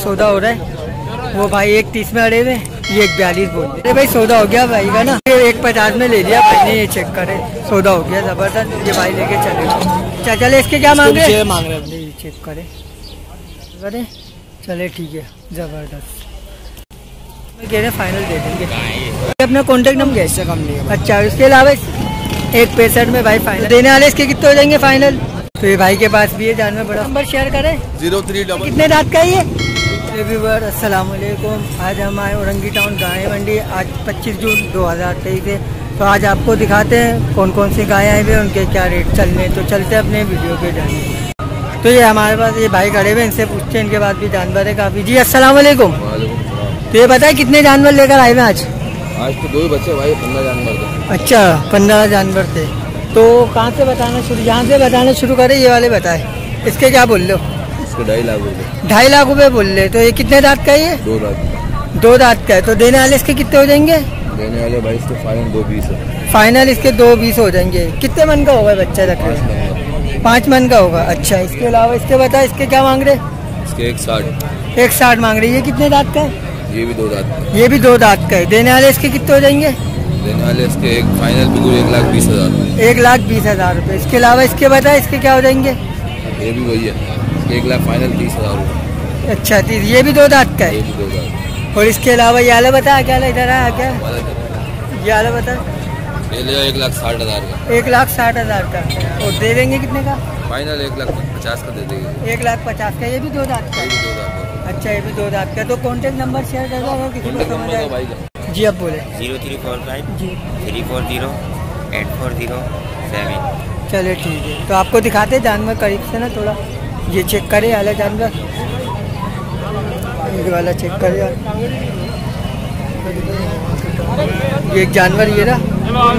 सौदा हो रहा है। वो भाई 1.30 में अड़े हुए, ये 1.42 बोल रहे। भाई सौदा हो गया भाई का ना, 1.50 में ले लिया भाई ने। ये चेक करे, सौदा हो गया जबरदस्त। ये भाई लेके चले चले। इसके क्या मांग रहे हैं? ये चेक करे चले ठीक है, जबरदस्त। कह रहे फाइनल दे देंगे। अपना कॉन्टेक्ट नंबर कैसे कम नहीं है। अच्छा, इसके अलावा 1.65 में भाई फाइनल देने वाले। इसके कितने हो जाएंगे फाइनल? तो ये भाई के पास भी है जानवर। बड़ा नंबर शेयर करें 03 कितने रात का है ये व्यूअर? अस्सलाम वालेकुम। आज हम आए औरंगी टाउन गाय मंडी। आज 25 जून 2023 है। तो आज आपको दिखाते हैं कौन कौन सी गायें आई हुई हैं, उनके क्या रेट चल रहे हैं। तो चलते हैं अपने वीडियो पे जाने। तो ये हमारे पास ये भाई खड़े हुए, इनसे पूछते हैं। इनके बाद भी जानवर है काफ़ी। जी अस्सलाम वालेकुम। तो ये बताए कितने जानवर लेकर आए हुए आज? आज तो 2 ही बच्चे भाई, 15 जानवर थे। अच्छा, 15 जानवर थे। तो कहाँ से बताना शुरू? यहाँ से बताना शुरू करें, ये वाले बताए। इसके क्या बोल लो? इसके 2.5 लाख रुपए। 2.5 लाख रुपए बोल रहे। तो ये कितने दांत का है? ये 2 दांत। 2 दांत का है। तो देने वाले इसके कितने हो जाएंगे? देने वाले भाई इसके फाइनल 2.20 है। फाइनल इसके 2.20 हो जाएंगे। कितने मन का होगा बच्चा? रखे 5 मन का होगा। अच्छा, इसके अलावा इसके बताए, इसके क्या मांग रहे? इसके 1.60। 1.60 मांग रही है। ये कितने दांत का है? ये भी 2 दांत का। ये भी 2 दांत का है। देने वाले इसके कितने हो जाएंगे? देने वाले इसके एक फाइनल बिल्कुल 1,20,000। 1,20,000 रुपये। इसके अलावा इसके बताए, इसके क्या हो जाएंगे? ये भी वही है, 1 लाख फाइनल 30,000 रुपये। अच्छा, ये भी 2 दांत का है। ये भी 2 दांत। और इसके अलावा ये आला बता, क्या इधर आया क्या? ये आला बता। ये ले 1,60,000 का। 1,60,000 का। और दे देंगे कितने का? फाइनल 1,50,000 का दे देंगे। 1,50,000 का। ये भी 2 दांत का। ये भी 2 दांत का। अच्छा, ये भी 2 दांत का। तो कॉन्टेक्ट नंबर शेयर कर दो किसी को समझ आए भाई। जी अब बोले। 0345 जी 340 840 7। चले ठीक है। तो आपको दिखाते जानवर करीब से ना थोड़ा। ये चेक करे वाला जानवर, ये वाला चेक करे। ये एक जानवर ये रहा।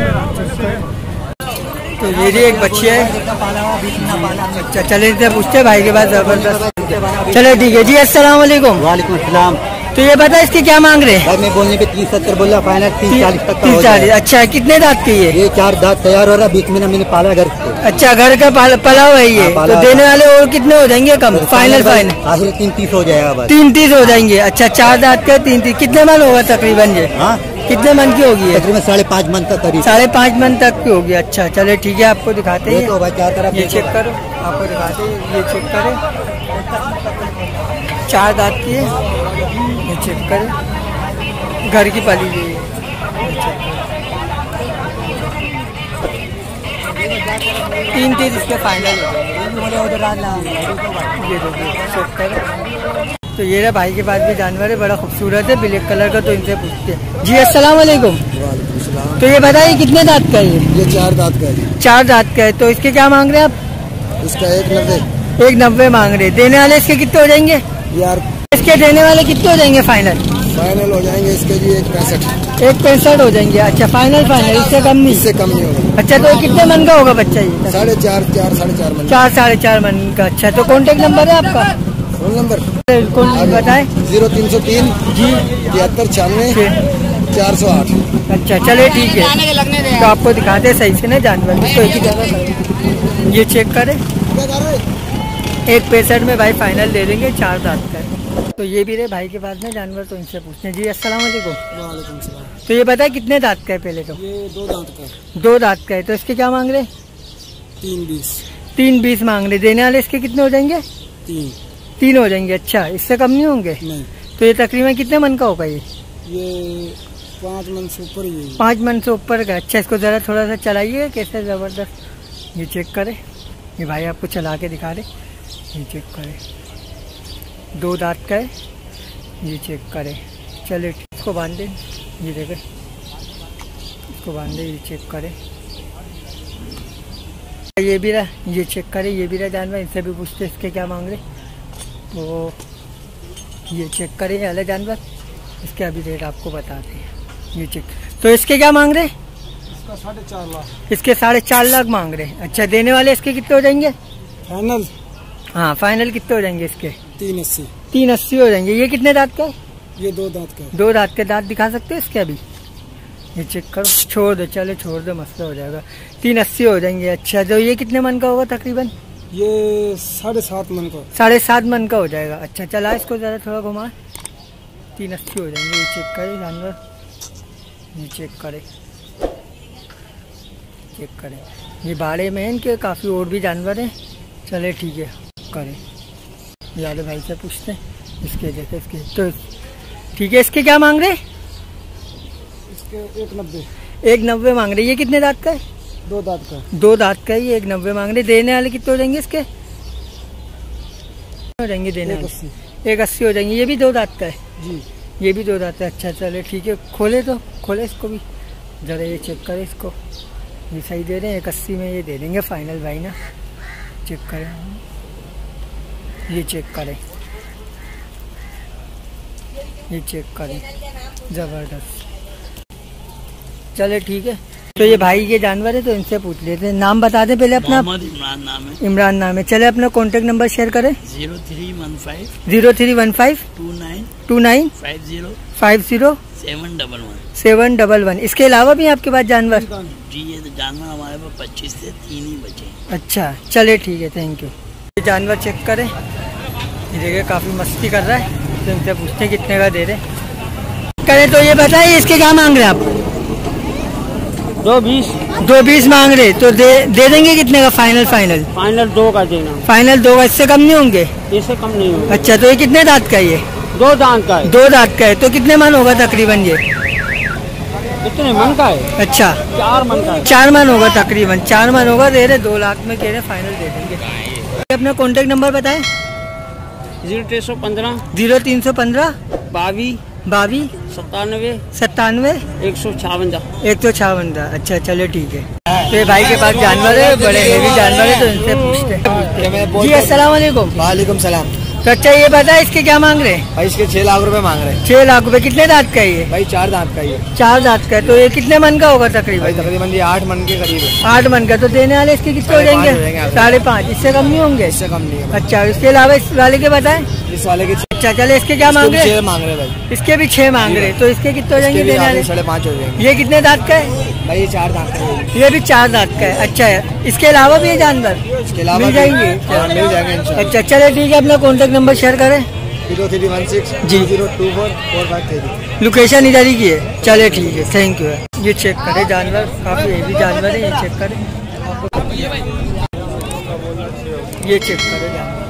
तो ये भी एक बच्ची है। अच्छा, चले पूछते भाई के पास। जबरदस्त। चले ठीक है। जी अस्सलाम वालेकुम। वालेकुम अस्सलाम। तो ये बता, इसके क्या मांग रहे हैं? भाई मैं बोलने पे 30-70 बोल रहा, फाइनल 30-40 तक का हो 30-40। अच्छा, कितने दांत की है? ये 4 दांत तैयार हो रहा, बीच में ना मैंने पाला घर से। अच्छा, घर का पला हुआ है ये। हाँ, तो देने वाले और कितने हो जाएंगे कम? फाइनल आखिर 3-30 हो जाएगा बस। 3-30 हो जाएंगे। अच्छा, 4 दांत का 3-30। कितने मन होगा तकरीबन ये? हाँ, कितने मन की होगी? तकरीबन 5.5 मन तक करीब। 5.5 मन तक की होगी। अच्छा, चले ठीक है। आपको दिखाते हैं। तो भाई क्या तरफ ये चेक करो, आपको दिखाते हैं। ये चेक करें, 4 दांत की है। ये चेक करें, घर की पाली हुई है। 3-30 इसके फाइनल हो जाएंगे। ये देखिए चेक करें। तो ये रहा भाई के पास भी जानवर है, बड़ा खूबसूरत है, ब्लैक कलर का। तो इनसे पूछते हैं। जी अस्सलाम वालेकुम। तो ये बताइए कितने दांत का है ये 4 दांत का है। 4 दांत का है। तो इसके क्या मांग रहे हैं आप? इसका 190। 190 मांग रहे। देने वाले इसके कितने हो जाएंगे? यार इसके देने वाले कितने हो जाएंगे फाइनल? फाइनल हो जाएंगे इसके जी 165। 165 हो जाएंगे। अच्छा, फाइनल इससे कम नहीं? इससे कम नहीं होगा। अच्छा, तो कितने मन का होगा बच्चा ये? 4.5 मन। 4-4.5 मन का। अच्छा, तो कॉन्टेक्ट नंबर है आपका? फोन नंबर कौन बताए? 0303 जी 7396 408। अच्छा, चले ठीक है। तो आपको दिखाते सही से ना जानवर। तो एक ही जगह ये चेक करें। 1.65 में भाई फाइनल दे देंगे। 4 दांत का। तो ये भी रहे भाई के पास में जानवर। तो इनसे पूछते हैं। जी अस्सलाम वालेकुम। वालेकुम सलाम। तो ये बताए कितने दांत का है पहले? तो ये 2 दांत का है। 2 दांत का है। तो इसके क्या मांग रहे? 3.20। 3.20 मांग रहे। देने वाले इसके कितने हो जाएंगे? 3 हो जाएंगे। अच्छा, इससे कम नहीं होंगे? नहीं। तो ये तकरीबन कितने मन का होगा ये? 5 मन से ऊपर ही है। 5 मन से ऊपर का। अच्छा, इसको जरा थोड़ा सा चलाइए, कैसे जबरदस्त। ये चेक करें। ये भाई आपको चला के दिखा रहे। ये चेक करें, 2 दांत का है। ये चेक करें। चले इसको बांध दें। ये देखें, इसको बांध दें। ये चेक करें। ये भी रहा। ये चेक करें। ये भी रहा जानवर। इनसे भी पूछते इसके क्या मांग रहे। तो ये चेक करें वाला जानवर। इसके अभी रेट आपको बताते हैं। ये चेक। तो इसके क्या मांग रहे? इसका 4.5 लाख। इसके 4.5 लाख मांग रहे। अच्छा, देने वाले इसके कितने हो जाएंगे फाइनल? हाँ, फाइनल कितने हो जाएंगे इसके? 380। 380 हो जाएंगे। ये कितने दांत का है? ये 2 दांत का है। 2 दांत के। दांत दिखा सकते हैं इसके अभी? ये चेक करो। छोड़ दो, चले छोड़ दो, मसला हो जाएगा। 380 हो जाएंगे। अच्छा, तो ये कितने मन का होगा तकरीबन? ये 7.5 मन का। 7.5 मन का हो जाएगा। अच्छा चला इसको ज़रा थोड़ा घुमा। 380 हो जाएंगे। ये चेक करे जानवर, ये चेक करे, चेक करें। ये बाड़े में है इनके काफ़ी और भी जानवर हैं। चले ठीक है करें। याद भाई से पूछते हैं इसके जैसे इसके तो ठीक है। इसके क्या मांग रहे? इसके 190। 190 मांग रहे। ये कितने दांत का है? 2 दांत का। 2 दांत का है। ये 190 मांग रहे। देने वाले कितने हो जाएंगे इसके? हो जाएंगे देने वाले 180 हो जाएंगे। ये भी 2 दांत का है जी। ये भी 2 दांत है। अच्छा चले ठीक है। खोले तो खोले इसको भी ज़रा, ये चेक करें इसको। ये सही दे रहे हैं। 180 में ये दे देंगे फाइनल भाई ना। चेक करें, ये चेक करें, ये चेक करें। ज़बरदस्त। चले ठीक है। तो ये भाई के जानवर है तो इनसे पूछ लेते हैं। नाम बता दें पहले अपना। इमरान नाम है। इमरान नाम है। चले अपना कॉन्टेक्ट नंबर शेयर करें। 0315 0315 29 50 711। 711। इसके अलावा भी आपके पास जानवर? जी ये तो जानवर हमारे पास 25 से 3 ही बचे। अच्छा चले ठीक है, थैंक यू। ये जानवर चेक करें। ये देखिए काफ़ी मस्ती कर रहा है तो इनसे पूछते हैं कितने का दे रहे करें। तो ये बताइए इसके क्या मांग रहे हैं आप? 220। 220 मांग रहे तो दे देंगे कितने का फाइनल? फाइनल 2 का देना। फाइनल 2 का। इससे कम नहीं होंगे? इससे कम नहीं होगा। अच्छा तो ये कितने दांत का है? ये 2 दांत का है। 2 दांत का है तो कितने मन होगा तकरीबन ये? कितने मन का है? अच्छा 4 मन का है। 4 मन होगा तकरीबन। 4 मन होगा। दे रहे 2 लाख में कह रहे फाइनल दे देंगे। अपना कॉन्टेक्ट नंबर बताएं। 0315 0315 22 22 97 97 156। 156। अच्छा चलो ठीक है। तो ये भाई के पास जानवर है, बड़े हेवी जानवर है तो इनसे पूछते हैं। जी अस्सलाम वालेकुम। वालेकुम सलाम। तो अच्छा ये बता इसके क्या मांग रहे हैं? भाई इसके 6 लाख रुपए मांग रहे हैं। 6 लाख रुपए। कितने दांत का है ये? भाई 4 दांत का ही है। 4 दांत का है तो ये कितने मन का होगा भाई तकरीबन? तकरीबन ये 8 मन के करीब है। 8 मन का। तो देने वाले इसके कितने हो 5.5 हो जाएंगे? जाएंगे आपके। 5.5। इससे कम नहीं होंगे? इससे कम नहीं है। अच्छा इसके अलावा इस वाले के बताएं। इस वाले के अच्छा चले इसके क्या मांग रहे 6 हैं? मांग रहे हैं भाई। इसके भी 6 मांग रहे हैं तो इसके कितने हो जाएंगे देने वाले? 5.5 हो जाएंगे। ये कितने दांत का है? भाई ये 4 दांत का है। ये भी 4 दांत का है। अच्छा है। इसके अलावा भी ये जानवर इसके अलावा मिल जाएंगे? मिल जाएंगे इंशाल्लाह। अच्छा चले ठीक है। अपना कॉन्टेक्ट नंबर शेयर करें। 0316 जी। 024 4533। लोकेशन इधर ही की है। चले ठीक है, थैंक यू। ये चेक करें जानवर, काफ़ी हेवी जानवर है। ये चेक करें, ये चेक करें जानवर,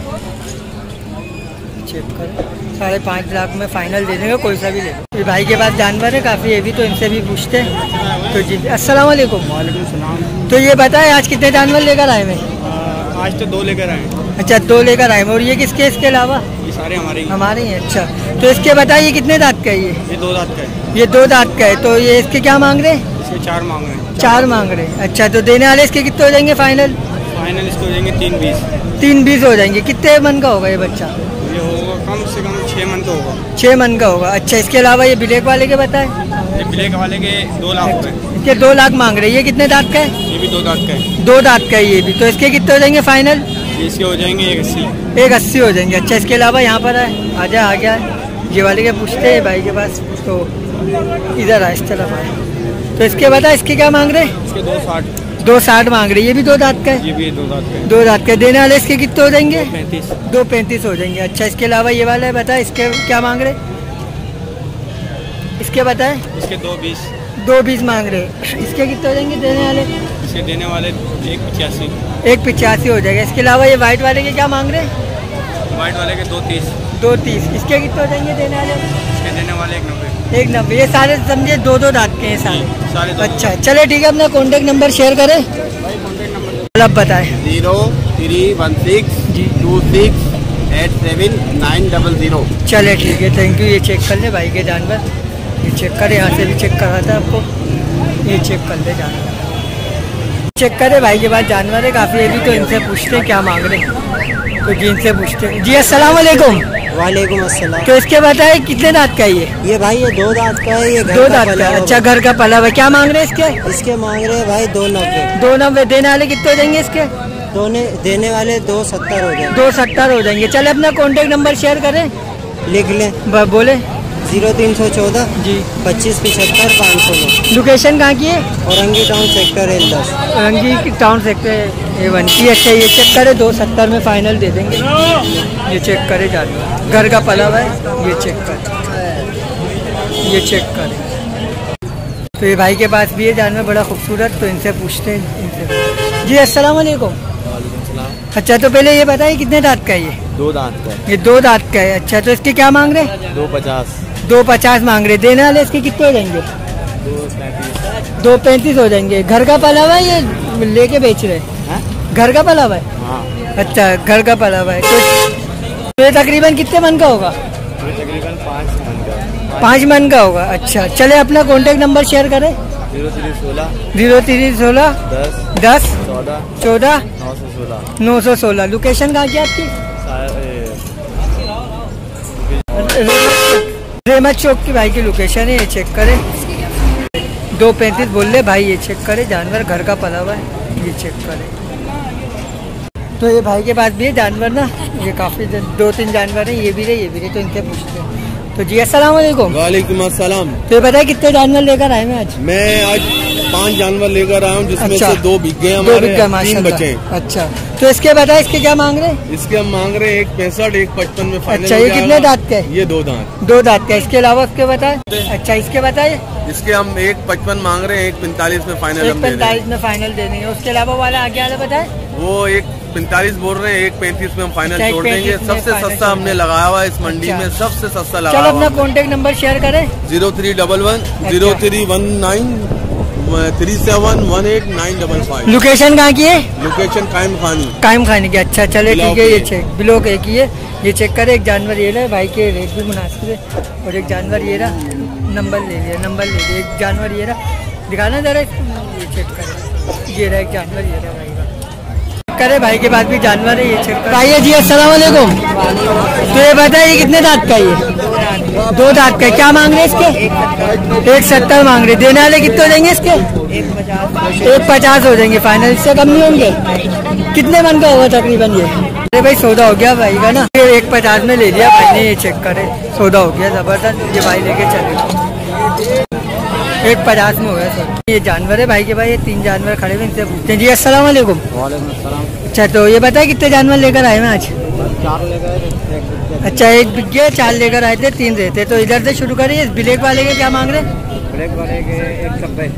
चेक करें। 5.5 लाख में फाइनल दे देंगे, कोई सा भी ले लो। ये भाई के पास जानवर है काफ़ी हेवी तो इनसे भी पूछते हैं। तो जी अस्सलाम वालेकुम। वालेकुम सलाम। तो ये बताएं आज कितने जानवर लेकर आए हैं? आज तो 2 लेकर आए। अच्छा 2 लेकर आए हैं। और ये किसके इसके अलावा? ये सारे हमारे हमारे ही हैं। अच्छा तो इसके बताइए कितने दांत का है ये? 2 दांत का है। ये 2 दांत का है तो ये इसके क्या मांग रहे हैं? इसके 4 मांग रहे हैं। 4 मांग रहे हैं। अच्छा तो देने वाले इसके कितने हो जाएंगे फाइनल? फाइनल इसको हो जाएंगे 320। 320 हो जाएंगे। कितने मन का होगा ये बच्चा? ये होगा कम से कम 6 मन तो होगा। 6 मन का होगा। अच्छा इसके अलावा ये ब्लैक वाले के बताएं। ये ब्लैक वाले के 2 लाख रुपए। इसके 2 लाख मांग रहे हैं। ये कितने दांत का है? ये भी 2 दांत का है। 2 दांत का है ये भी। तो इसके कितने हो जाएंगे फाइनल? इसके हो जाएंगे 180। 180 हो जाएंगे। अच्छा इसके अलावा यहाँ पर है, आजा आ गया है ये वाले के पूछते हैं भाई के पास। तो इधर आ, इस तरफ आए। तो इसके बता इसके क्या मांग रहे हैं? इसके 260। 260 मांग रहे हैं। ये भी 2 दांत का है। ये भी 2 दांत का है। 2 दांत का। देने वाले इसके कितने हो जाएंगे? 35। 235 हो जाएंगे। अच्छा इसके अलावा ये वाला है, बता इसके क्या मांग रहे? इसके बताएं। इसके 220। 220 मांग रहे। इसके कितने हो जाएंगे देने वाले? इसके देने वाले 185। 185 हो जाएगा। इसके अलावा ये वाइट वाले के क्या मांग रहे हैं? व्हाइट वाले के 230। 230। इसके कितने हो जाएंगे देने वाले? इसके देने वाले 190। 190। ये सारे समझे 2 दांत के हैं सारे। सारे 2। अच्छा चले ठीक है। अपना कॉन्टेक्ट नंबर शेयर करें। कॉन्टेक्ट नंबर अब बताएं। 0316 जी 26 87 900। चले ठीक है, थैंक यू। ये चेक कर ले भाई के जानवर, ये चेक करे। यहाँ से भी चेक करा था आपको, ये चेक कर ले जानवर, चेक करे भाई के पास जानवर है काफ़ी हेवी तो इनसे पूछते हैं क्या मांग रहे हैं। तो जी इनसे पूछते हैं। जी अस्सलाम वालेकुम। वालेकुम अस्सलाम। तो इसके बताए कितने दांत का है ये? ये भाई ये 2 दांत का है। ये घर 2 का दांत पला का। हुआ अच्छा घर का पला हुआ। क्या मांग रहे हैं इसके? इसके मांग रहे हैं भाई 290। 290। देने वाले कितने हो जाएंगे इसके? देने वाले 270 हो जाएंगे। 270 हो जाएंगे। चले अपना कॉन्टेक्ट नंबर शेयर करें, लिख लें। बोले। 0314 जी 2575 516। लोकेशन कहाँ की है? Orangi town sector L10। Orangi town sector A1 की। अच्छा ये चेक करे 270 में फाइनल दे देंगे। ये चेक करे जानवर घर का पला हुआ है। ये चेक करे, ये चेक करे। तो ये भाई के पास भी है जानवर बड़ा खूबसूरत, तो इनसे पूछते हैं इनसे। जी अस्सलाम वालेकुम। अच्छा तो पहले ये बताइए कितने दांत का है ये? 2 दांत का है। ये 2 दांत का है। अच्छा तो इसके क्या मांग रहे हैं? 250। 250 मांग रहे। देने वाले इसके कितने हो जाएंगे? 235 हो जाएंगे। घर का पला हुआ है ये लेके बेच रहे हैं? घर का पला हुआ है। हाँ, अच्छा घर का पला हुआ है। तो ये तकरीबन कितने मन का होगा? तकरीबन 5 मन का। 5 मन का होगा। अच्छा चले अपना कॉन्टेक्ट नंबर शेयर करें। 0316 0316 10 14 916। लोकेशन कहाँ की आपकी? रहमत चौक की भाई की लोकेशन है। ये चेक करें 235 बोल रहे भाई। ये चेक करे जानवर घर का पला हुआ है। ये चेक करे। तो ये भाई के पास भी है जानवर ना, ये काफ़ी 2-3 जानवर हैं। ये भी रहे तो इनसे पूछते हैं। तो जी अस्सलाम वालेकुम। वालेकुम अस्सलाम। तो ये बताए कितने जानवर लेकर आए हैं आज? मैं आज 5 जानवर लेकर आया हूँ, जिसमें अच्छा। से 2 बिक गए 2 हमारे, बिक गए 3 माशाल्लाह। बचे। अच्छा तो इसके बताए इसके क्या मांग रहे हैं? इसके हम मांग रहे हैं 1 65 1 55 में फाइनल। अच्छा ये कितने दांत के है? ये 2 दांत। 2 दांत के। इसके अलावा उसके बताए? अच्छा इसके बताए? इसके हम 1 55 मांग रहे हैं, 1 45 में फाइनल हम दे रहे 45 में फाइनल दे देंगे। उसके अलावा वाला आगे वाला बताए? हैं। वो 1 45 बोल रहे हैं, 1 35 में हम फाइनल अच्छा, छोड़ देंगे। 1.35 में सबसे फाइनल सस्ता छोड़ हमने देंगे। लगाया हुआ है इस मंडी अच्छा। में, सबसे सस्ता चलो लगाया अपना हुआ। कॉन्टेक्ट नंबर शेयर करें। 0311 0319 3718 लोकेशन कहाँ की है? लोकेशन कायम खानी। कायम खाने की। अच्छा चले ब्लॉक ठीक है। ये एक। चेक ब्लॉक एक ही है। ये चेक करे। एक जानवर ये रहा भाई के रेट भी मुनासिब है। और एक जानवर ये रहा नंबर ले लिया। एक जानवर ये रहा दिखाना जरा। ये चेक करे। ये रहा एक जानवर ये रहा भाई का। करे भाई के पास भी जानवर है। ये चेक करे। आइए जी अस्सलाम वालेकुम। तो ये बताइए कितने दांत का ये? 2 दांत का। क्या मांग रहे हैं इसके? 170 मांग रहे। देने वाले कितने हो जाएंगे इसके? 150 हो जाएंगे फाइनल। इससे कम नहीं होंगे? कितने मन का होगा तकरीबन ये? अरे भाई सौदा हो गया भाई का ना। ये 150 में ले लिया भाई ने। ये चेक करे सौदा हो गया जबरदस्त। ये भाई लेके चले 150 में हो गया सर। ये जानवर है भाई के भाई। ये 3 जानवर खड़े हुए इनसे पूछते हैं। जी अस्सलाम वालेकुम। वालेकुम अस्सलाम। अच्छा तो ये बताए कितने जानवर लेकर आए हैं आज? 4 लेकर। अच्छा 1 बिक गया। 4 लेकर आए थे, 3 रहते। तो इधर से शुरू करिए। इस ब्लैक वाले के क्या मांग रहे? ब्लैक वाले के 190।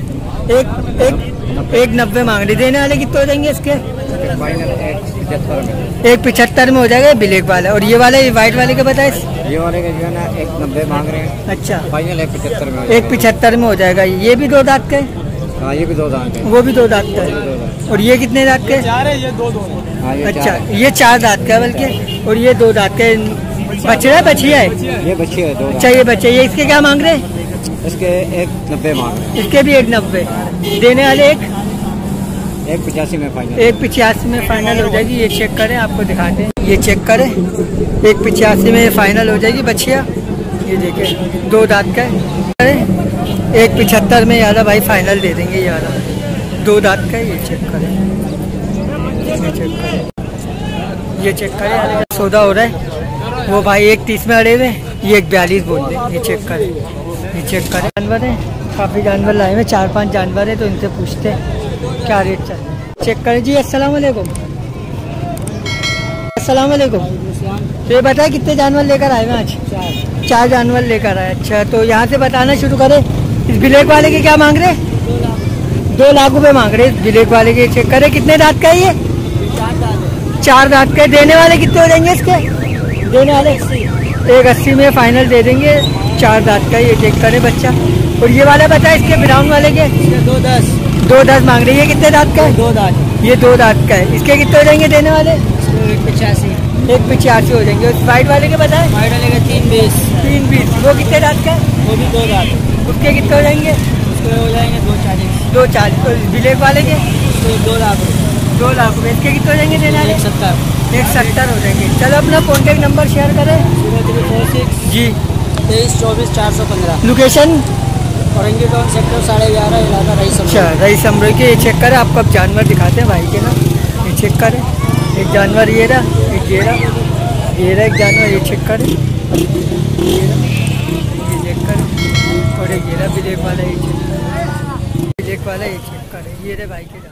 190 मांग रहे। देने वाले कितने हो जाएंगे इसके? फाइनल 175 में। 175 में हो जाएगा ब्लैक वाला। और ये वाला ये व्हाइट वाले के बताए? ये वाले के जो है ना 190 मांग रहे हैं। अच्छा फाइनल 175 में। 175 में हो जाएगा। ये भी 2 दांत का है? हाँ ये भी 2 दांत है। वो भी 2 दांत का है। और ये कितने दांत का है? हाँ ये अच्छा 4 ये 4 दांत का है बल्कि। और ये 2 दांत का है। बछड़ा बछिया है? ये बच्चे है 2 अच्छा ये बच्चे। ये इसके क्या मांग रहे हैं? इसके 190 मांग रहे हैं। इसके भी 190। देने वाले 185 में फाइनल। 185 में फाइनल हो जाएगी। ये चेक करें आपको दिखाते हैं। ये चेक करें 185 में फाइनल हो जाएगी बच्चिया। ये देखें 2 दांत का है। 175 में याला भाई फाइनल दे देंगे। ये वाला 2 दांत का है। ये चेक करें। ये चेक करें। ये चेक करें याला सौदा हो रहा है। वो भाई 130 में अड़े हुए। ये 142 बोल रहे हैं। ये चेक करें। ये चेक करें। जानवर है काफ़ी जानवर लाए हुए। 4-5 जानवर है तो इनसे पूछते हैं क्या रेट चल रहा है। चेक करें जी अस्सलाम वालेकुम। अस्सलाम वालेकुम। तो ये बताए कितने जानवर लेकर आए हैं आज? 4 जानवर लेकर आए। अच्छा तो यहाँ से बताना शुरू करें। इस ब्लैक वाले के क्या मांग रहे? 2 लाख रुपए मांग रहे इस ब्लैक वाले के। चेक करें कितने दांत का है ये? 4 दांत का। देने वाले कितने हो जाएंगे इसके? देने वाले 180 में फाइनल दे देंगे। 4 दांत का। ये चेक करें बच्चा। और ये वाला बताए इसके ब्राउन वाले के? 210 मांग रही है। कितने दांत का है? 2 दांत। ये 2 दांत का है। इसके कितने हो जाएंगे देने वाले? 185। 185 हो जाएंगे। उस वाइट वाले के बताए? फाइनल लेगा 320। वो कितने दांत का है? वो भी 2 दांत। उसके कितने हो जाएंगे? उसके हो जाएंगे 240। 240। और ब्लैक वाले के? 2 लाख। 2 लाख रुपए। इसके कितने हो जाएंगे देने वाले? 170। 170 हो जाएंगे। चलो अपना कॉन्टेक्ट नंबर शेयर करें। 0346 जी 23 24 415। लोकेशन? औरंगी टाउन सेक्टर 11.5 इलाका रईस। अच्छा रईस अमरोही के। ये चेक करें आपको अब जानवर दिखाते हैं भाई के ना। ये चेक करें। एक जानवर ये रहा, एक ये रहा, ये रहा एक जानवर। ये चेक करें। ये भाई ये रहा विवेक वाला, ये चेक वाला, ये चेक करे, ये रे भाई के